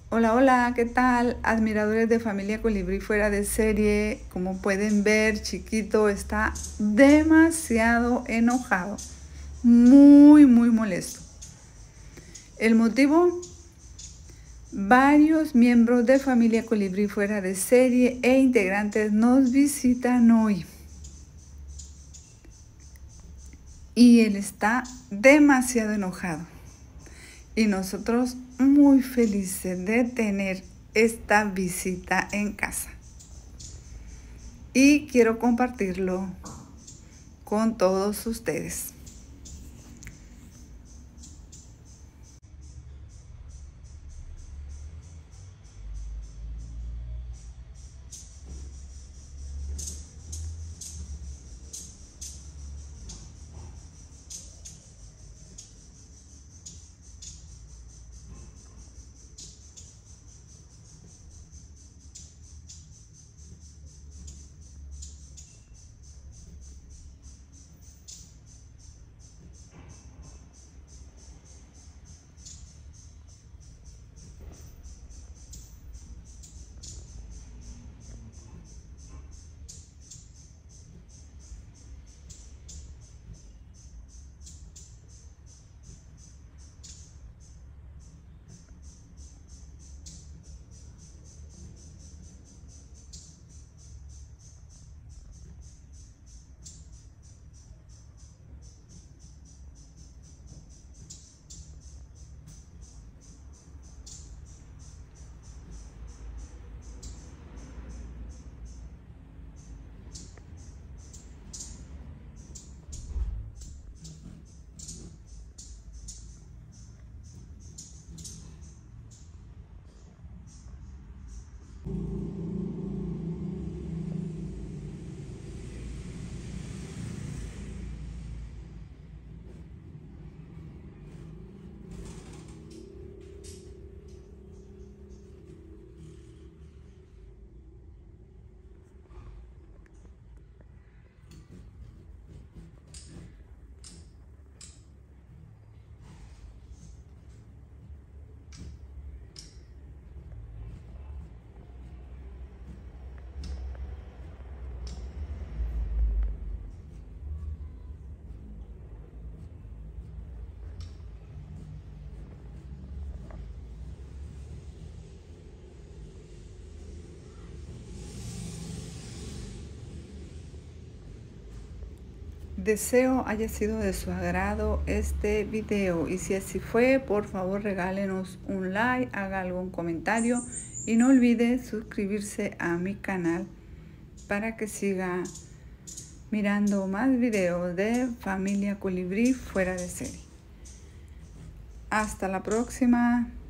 Hola, hola, ¿qué tal? Admiradores de Familia Colibrí fuera de serie. Como pueden ver, Chiquito está demasiado enojado, muy molesto. El motivo: varios miembros de Familia Colibrí fuera de serie e integrantes nos visitan hoy. Y él está demasiado enojado. Y nosotros muy felices de tener esta visita en casa. Y quiero compartirlo con todos ustedes. Deseo haya sido de su agrado este video, y si así fue, por favor regálenos un like, haga algún comentario y no olvide suscribirse a mi canal para que siga mirando más videos de Familia Colibrí fuera de serie. Hasta la próxima.